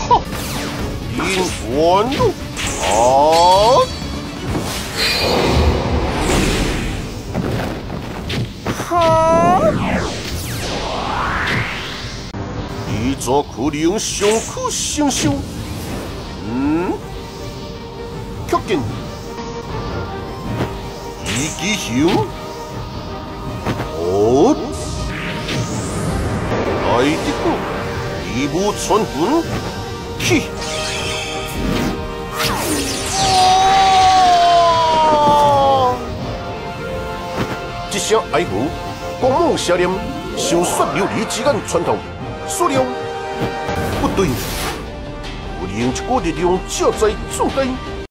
林完了啊！哈！你怎可能上可承受？确定。一击行。哦。来得过，义无传魂。去。一声哀嚎，光芒射念，想说琉璃之眼穿透，所料不对，有另一股力量正在阻碍。